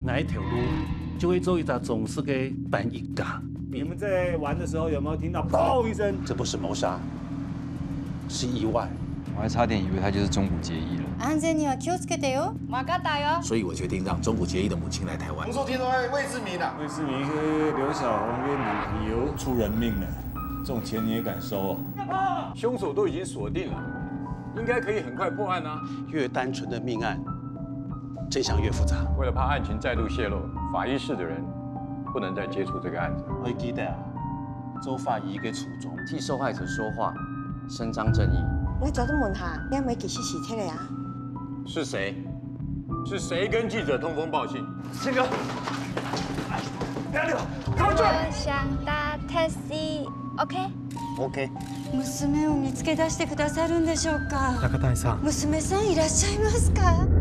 哪一条路就会做一张中式的翻译架。 你们在玩的时候有没有听到砰一声？ 这不是谋杀，是意外。 我还差点以为他就是中古结衣了。 安全には気をつけてよ。分かったよ。 所以我决定让中古结衣的母亲来台湾。 红树听说魏志明啊， 魏志明跟刘小红约男朋友出人命了，这种钱你也敢收哦？ 凶手都已经锁定了，应该可以很快破案啊。 越单纯的命案，真相越复杂。 为了怕案情再度泄露，法医室的人不能再接触这个案子。 我记得啊，做法医嘅初衷， 替受害者说话，伸张正义。 我早都问下，你係咪其實是出嚟啊？ 是谁？是谁跟记者通风报信？ 宪哥，不要溜， 我想搭 taxi。OK？ OK。 娘を見つけ出してくださるんでしょうか。 中谷さん。 娘さんいらっしゃいますか。